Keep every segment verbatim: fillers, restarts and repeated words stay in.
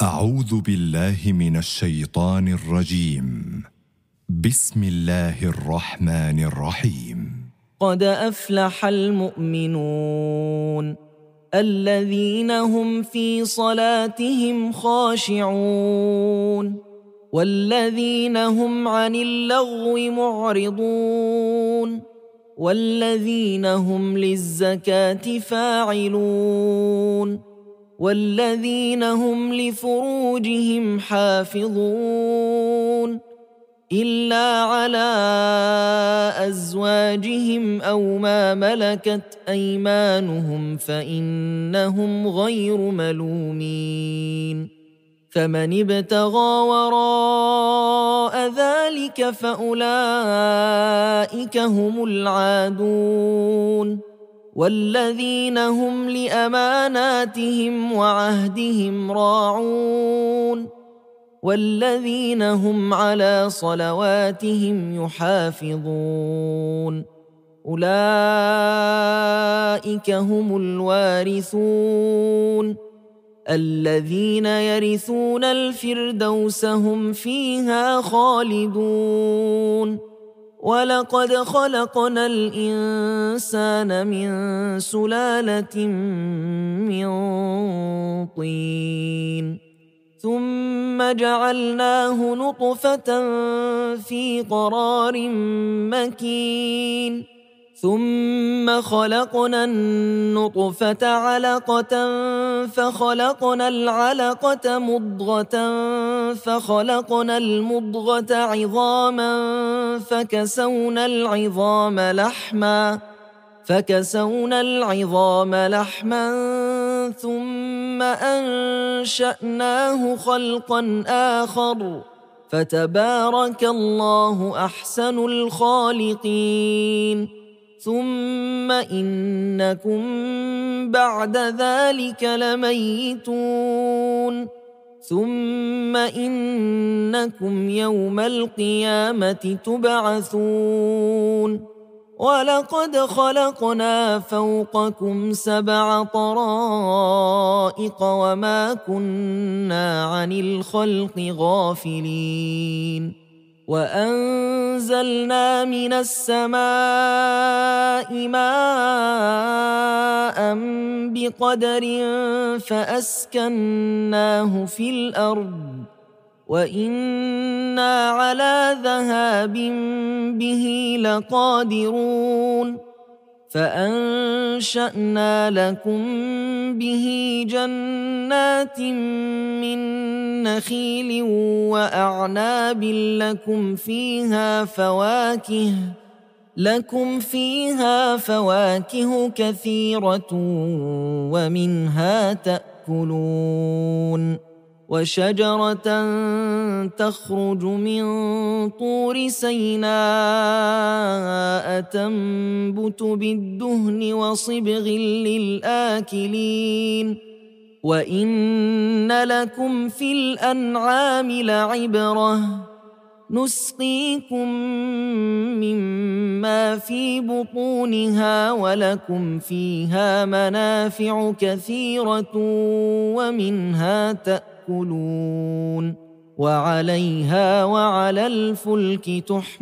أعوذ بالله من الشيطان الرجيم. بسم الله الرحمن الرحيم. قد أفلح المؤمنون الذين هم في صلاتهم خاشعون والذين هم عن اللغو معرضون والذين هم للزكاة فاعلون والذين هم لفروجهم حافظون إلا على أزواجهم أو ما ملكت أيمانهم فإنهم غير ملومين فمن ابتغى وراء ذلك فأولئك هم العادون والذين هم لأماناتهم وعهدهم راعون والذين هم على صلواتهم يحافظون أولئك هم الوارثون الذين يرثون الفردوس هم فيها خالدون ولقد خلقنا الإنسان من سلالة من طين ثم جعلناه نطفة في قرار مكين ثم خلقنا النطفة علقة فخلقنا العلقة مضغة فخلقنا المضغة عظاما فكسونا العظام لحما فكسونا العظام لحما ثم أنشأناه خلقا آخر فتبارك الله أحسن الخالقين ثم إنكم بعد ذلك لميتون ثم إنكم يوم القيامة تبعثون ولقد خلقنا فوقكم سبع طرائق وما كنا عن الخلق غافلين وأنزلنا من السماء ماء بقدر فأسكناه في الأرض وإنا على ذهاب به لقادرون فأنشأنا لكم به جنات من نخيل وأعناب لكم فيها فواكه لكم فيها فواكه كثيرة ومنها تأكلون وشجرة تخرج من طور سيناء تنبت بالدهن وصبغ للآكلين وإن لكم في الأنعام لعبرة نسقيكم مما في بطونها ولكم فيها منافع كثيرة ومنها تأكلون وعليها وعلى الفلك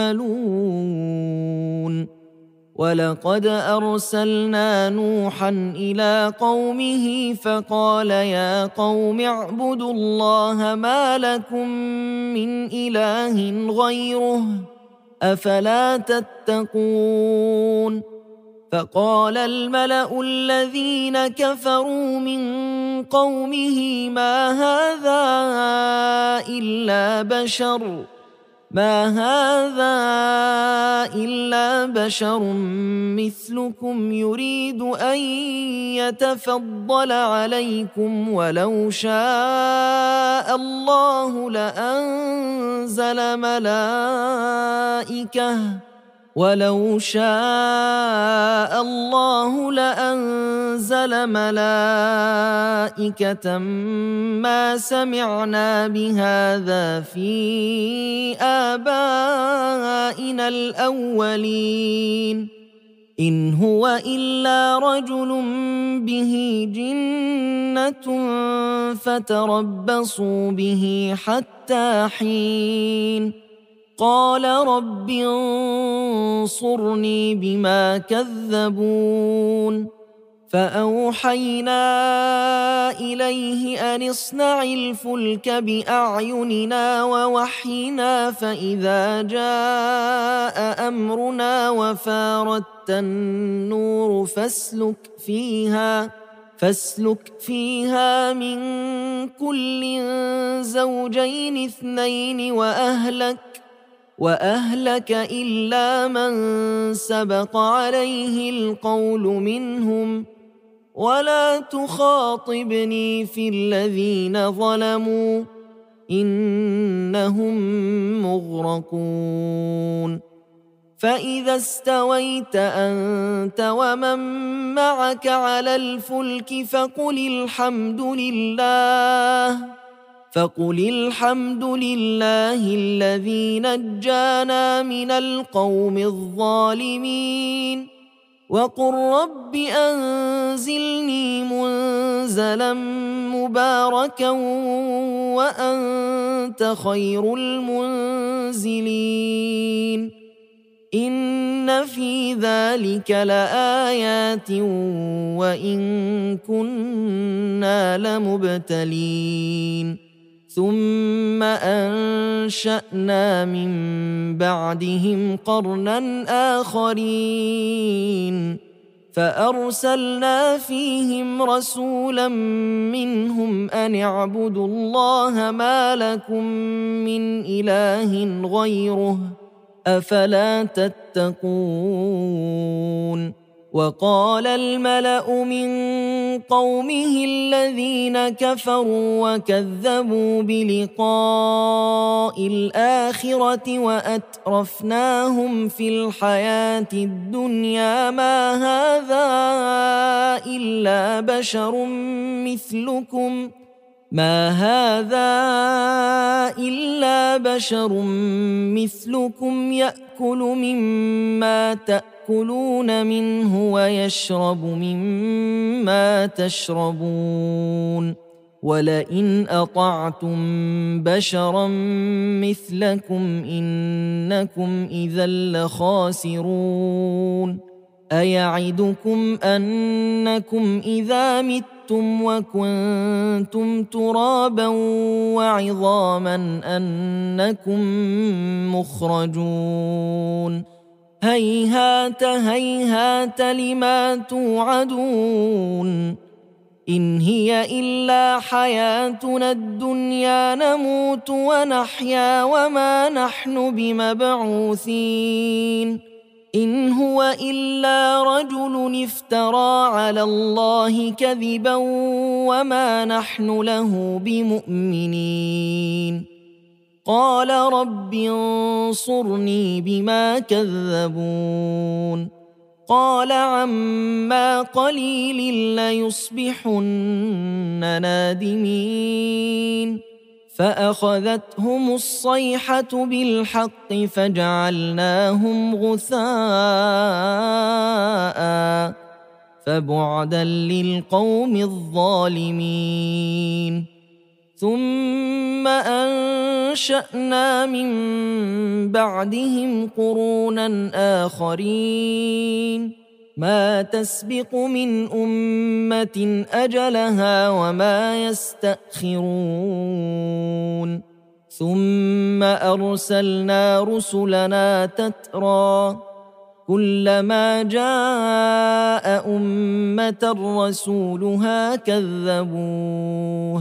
تحملون ولقد أرسلنا نوحا إلى قومه فقال يا قوم اعبدوا الله ما لكم من إله غيره أفلا تتقون فقال الملأ الذين كفروا من قومه ما هذا إلا بشر ما هذا إلا بشر مثلكم يريد أن يتفضل عليكم ولو شاء الله لأنزل ملائكة ولو شاء الله لأنزل ملائكة ما سمعنا بهذا في آبائنا الأولين إن هو إلا رجل به جنة فتربصوا به حتى حين قال رب انصرني بما كذبون فأوحينا إليه أن اصنع الفلك بأعيننا ووحينا فإذا جاء أمرنا وفارت النور فاسلك فيها فاسلك فيها من كل زوجين اثنين وأهلك وأهلك إلا من سبق عليه القول منهم ولا تخاطبني في الذين ظلموا إنهم مغرقون فإذا استويت أنت ومن معك على الفلك فقل الحمد لله فقل الحمد لله الذي نجانا من القوم الظالمين وقل رب أنزلني منزلا مباركا وأنت خير المنزلين إن في ذلك لآيات وإن كنا لمبتلين ثم أنشأنا من بعدهم قرنا آخرين فأرسلنا فيهم رسولا منهم أن اعبدوا الله ما لكم من إله غيره أفلا تتقون وقال الملأ من قومه الذين كفروا وكذبوا بلقاء الآخرة وأترفناهم في الحياة الدنيا ما هذا إلا بشر مثلكم ما هذا إلا بشر مثلكم يأكل مما تأكلون منه ويشرب مما تشربون ولئن أطعتم بشرا مثلكم إنكم إذا لخاسرون أيعدكم أنكم إذا متم وكنتم ترابا وعظاما أنكم مخرجون هيهات هيهات لما توعدون إن هي إلا حياتنا الدنيا نموت ونحيا وما نحن بمبعوثين إن هو إلا رجل افترى على الله كذبا وما نحن له بمؤمنين قال رب انصرني بما كذبون قال عما قليل ليصبحن نادمين فأخذتهم الصيحة بالحق فجعلناهم غثاء فبعدا للقوم الظالمين ثم أنشأنا من بعدهم قرونا آخرين ما تسبق من أمة أجلها وما يستأخرون ثم أرسلنا رسلنا تترى كلما جاء أمة رسولها كذبوه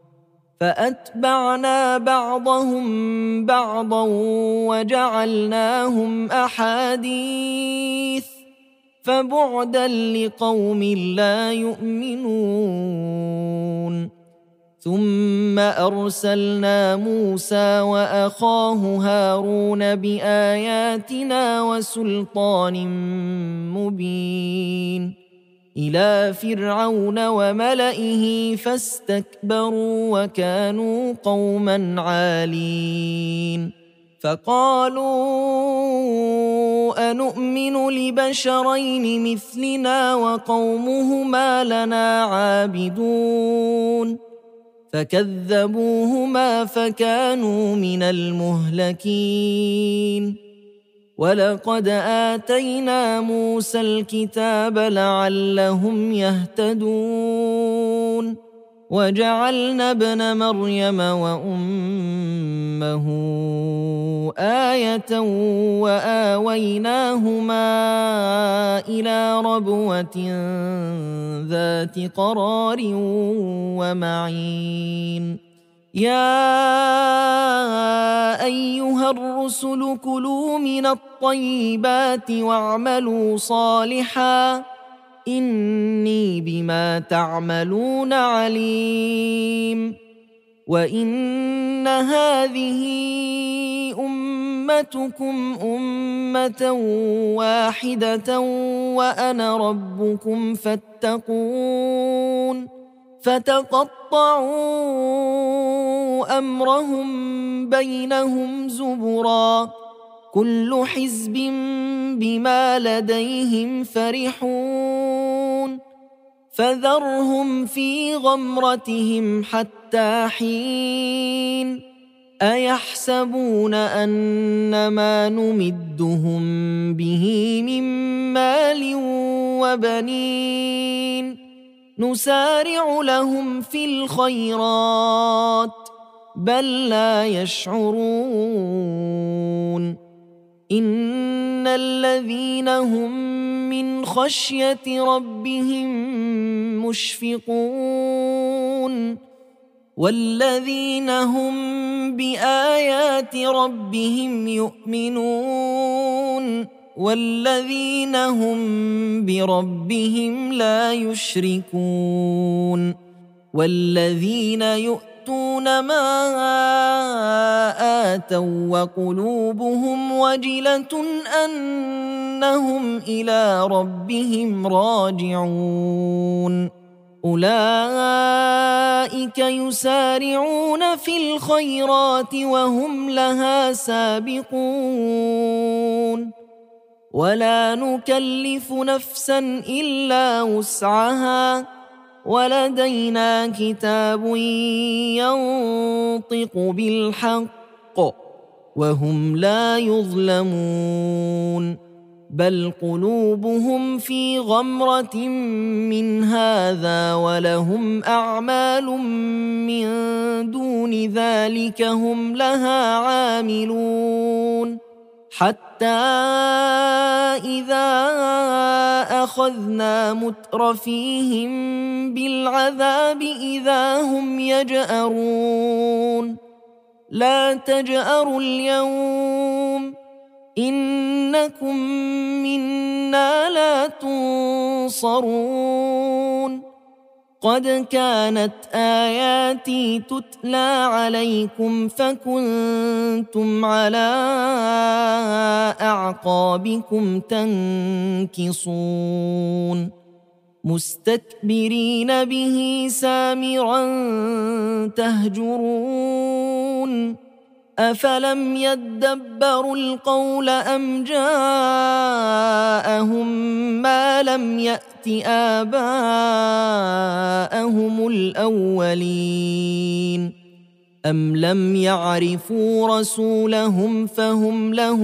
فأتبعنا بعضهم بعضا وجعلناهم أحاديث فبعدا لقوم لا يؤمنون ثم أرسلنا موسى وأخاه هارون بآياتنا وسلطان مبين إلى فرعون وملئه فاستكبروا وكانوا قوما عالين فقالوا أنؤمن لبشرين مثلنا وقومهما لنا عابدون فكذبوهما فكانوا من المهلكين ولقد آتينا موسى الكتاب لعلهم يهتدون وجعلنا ابن مريم وأمه آية وآويناهما إلى ربوة ذات قرار ومعين يا أيها الرسل كلوا من الطيبات واعملوا صالحا إني بما تعملون عليم وإن هذه أمتكم أمة واحدة وأنا ربكم فاتقون فتقطعوا أمرهم بينهم زبرا كل حزب بما لديهم فرحون فذرهم في غمرتهم حتى حين أيحسبون أن ما نمدهم به من مال وبنين نسارع لهم في الخيرات بل لا يشعرون إن الذين هم من خشية ربهم مشفقون والذين هم بآيات ربهم يؤمنون والذين هم بربهم لا يشركون والذين يؤتون ما آتوا وقلوبهم وجلة أنهم إلى ربهم راجعون أولئك يسارعون في الخيرات وهم لها سابقون ولا نكلف نفسا إلا وسعها ولدينا كتاب ينطق بالحق وهم لا يظلمون بل قلوبهم في غمرة من هذا ولهم أعمال من دون ذلك هم لها عاملون حتى إذا أخذنا مترفيهم بالعذاب إذا هم يجأرون لا تجأروا اليوم إنكم منا لا تنصرون قد كانت آياتي تتلى عليكم فكنتم على أعقابكم تنكصون مستكبرين به سامرا تهجرون أفلم يدبروا القول أم جاءهم ما لم يأت آباءهم الأولين أم لم يعرفوا رسولهم فهم له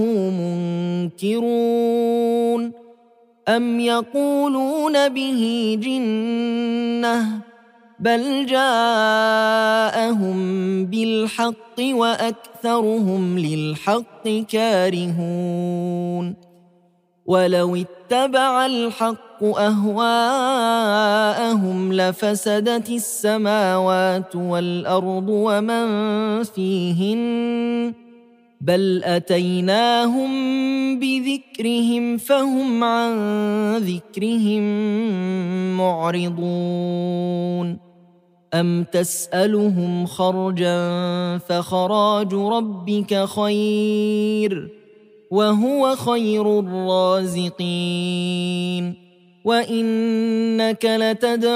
منكرون أم يقولون به جنة بل جاءهم بالحق وأكثرهم للحق كارهون ولو اتبع الحق أهواءهم لفسدت السماوات والأرض ومن فيهن بل أتيناهم بذكرهم فهم عن ذكرهم معرضون أم تسألهم خرجا فخراج ربك خير وهو خير الرازقين وإنك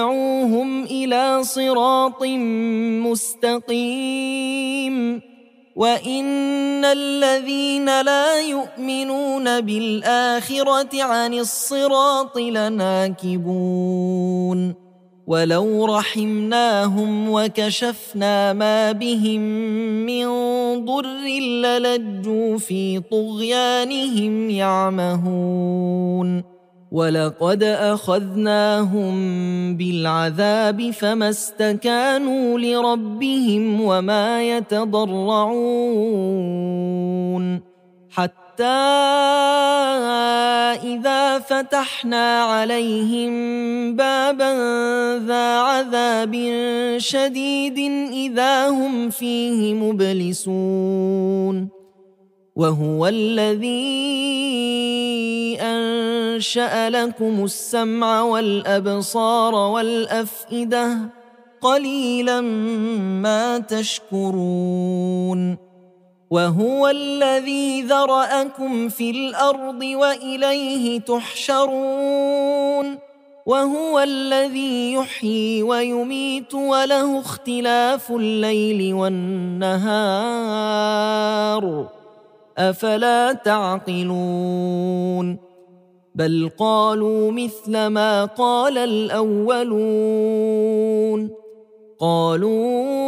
لتدعوهم إلى صراط مستقيم وإن الذين لا يؤمنون بالآخرة عن الصراط لناكبون ولو رحمناهم وكشفنا ما بهم من ضر للجوا في طغيانهم يعمهون ولقد أخذناهم بالعذاب فما استكانوا لربهم وما يتضرعون حتى إذا فتحنا عليهم بابا ذا عذاب شديد إذا هم فيه مبلسون وهو الذي أنشأ لكم السمع والأبصار والأفئدة قليلا ما تشكرون وهو الذي ذرأكم في الأرض وإليه تحشرون وهو الذي يحيي ويميت وله اختلاف الليل والنهار أفلا تعقلون بل قالوا مثل ما قال الأولون قالوا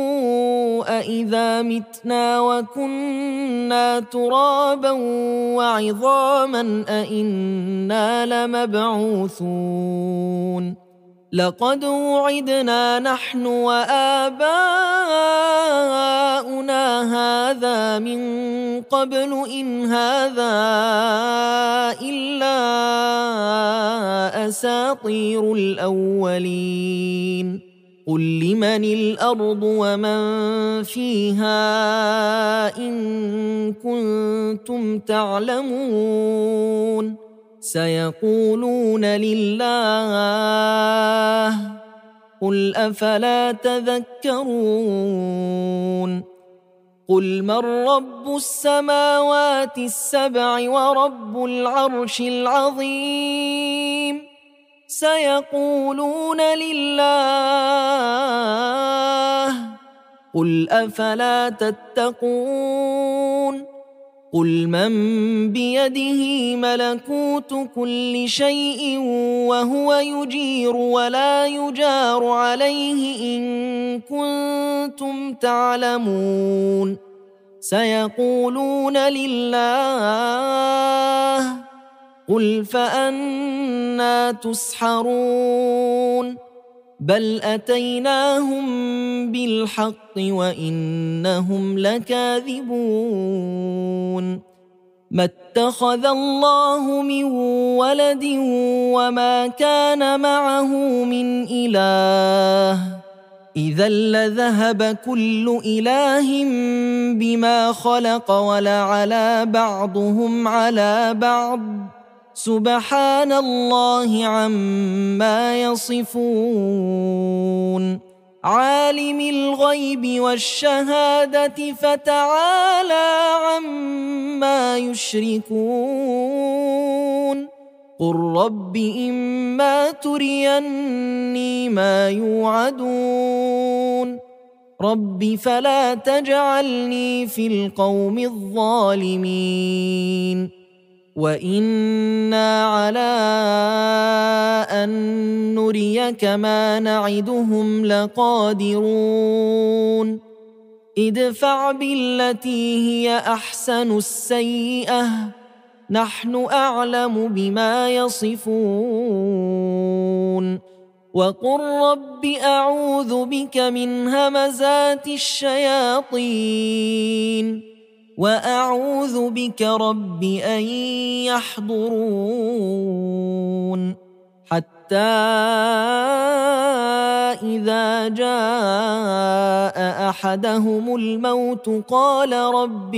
أإذا متنا وكنا ترابا وعظاما أإنا لمبعوثون لقد وعدنا نحن وآباؤنا هذا من قبل إن هذا إلا أساطير الأولين قل لمن الأرض ومن فيها إن كنتم تعلمون سيقولون لله قل أفلا تذكرون قل من رب السماوات السبع ورب العرش العظيم سيقولون لله قل أفلا تتقون قل من بيده ملكوت كل شيء وهو يجير ولا يجار عليه إن كنتم تعلمون سيقولون لله قل فأنى تسحرون بل أتيناهم بالحق وإنهم لكاذبون ما اتخذ الله من ولد وما كان معه من إله إذا لذهب كل إله بما خلق ولعلى بعضهم على بعض سبحان الله عما يصفون عالم الغيب والشهادة فتعالى عما يشركون قل رب إما تريني ما يوعدون رب فلا تجعلني في القوم الظالمين وإنا على أن نريك ما نعدهم لقادرون ادفع بالتي هي أحسن السيئة نحن أعلم بما يصفون وقل رب أعوذ بك من همزات الشياطين وأعوذ بك رب أن يحضرون حتى إذا جاء أحدهم الموت قال رب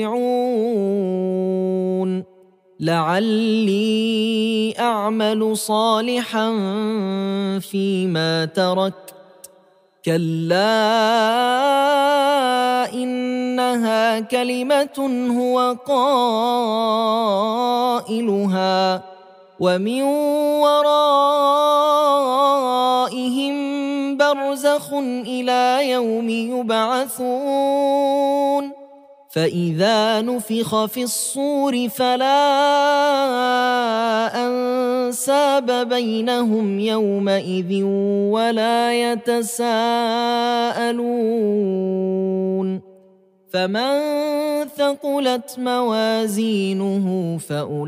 ارجعون لعلي أعمل صالحا فيما تركت كلا إنها كلمة هو قائلها ومن ورائهم برزخ إلى يوم يبعثون فإذا نفخ في الصور فلا أنساب بينهم يومئذ ولا يتساءلون فمن ثقلت موازينه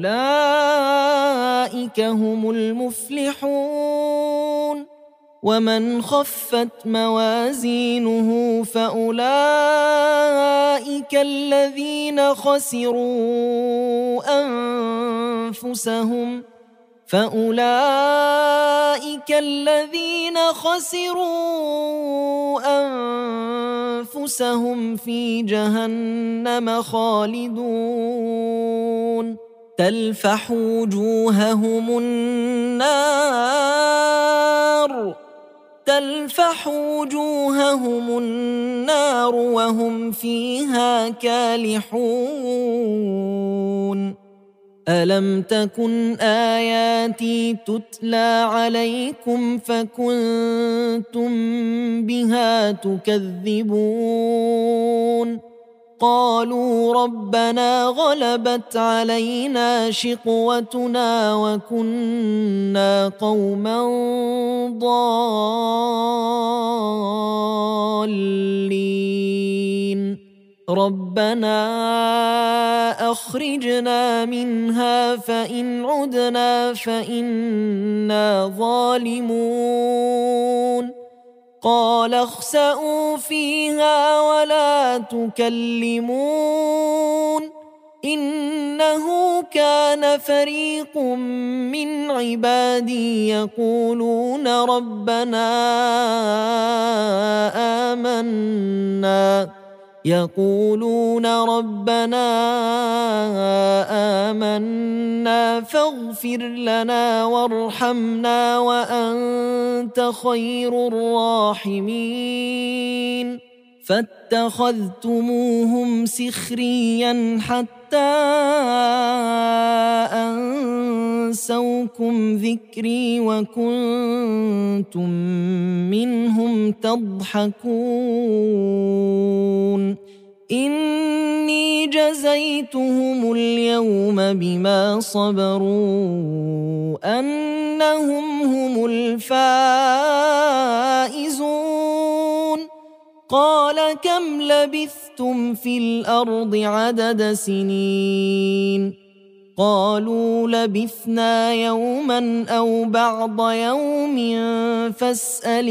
فأولئك هم المفلحون ومن خفت موازينه فأولئك الذين خسروا أنفسهم فأولئك الذين خسروا أنفسهم في جهنم خالدون تلفح وجوههم النار تلفح وجوههم النار وهم فيها كالحون ألم تكن آياتي تتلى عليكم فكنتم بها تكذبون قالوا ربنا غلبت علينا شقوتنا وكنا قوما ضالين ربنا أخرجنا منها فإن عدنا فإنا ظالمون قال اخسئوا فيها ولا تكلمون إنه كان فريق من عبادي يقولون ربنا آمنا يقولون ربنا آمنا فاغفر لنا وارحمنا وأنت خير الراحمين فاتخذتموهم سخريا حتى أنسوكم ذكري وكنتم منهم تضحكون إني جزيتهم اليوم بما صبروا أنهم هم الفائزون قال كم لبثتم في الأرض عدد سنين قالوا لبثنا يوما أو بعض يوم فاسأل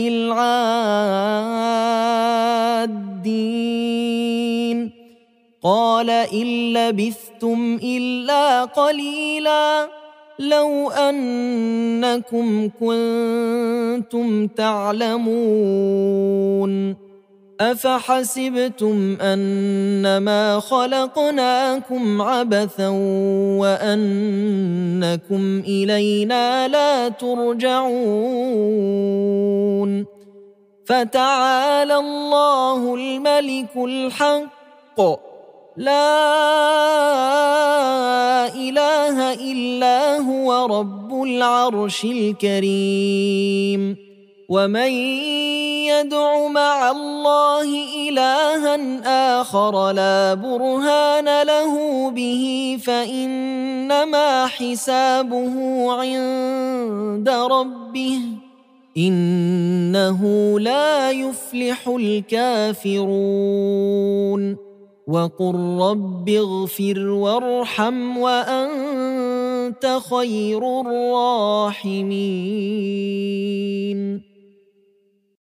العادين قال إن لبثتم إلا قليلا لو أنكم كنتم تعلمون أفحسبتم أنما خلقناكم عبثا وأنكم إلينا لا ترجعون فتعالى الله الملك الحق لا إله إلا هو رب العرش الكريم ومن يدع مع الله إلها آخر لا برهان له به فإنما حسابه عند ربه إنه لا يفلح الكافرون وقل رب اغفر وارحم وأنت خير الراحمين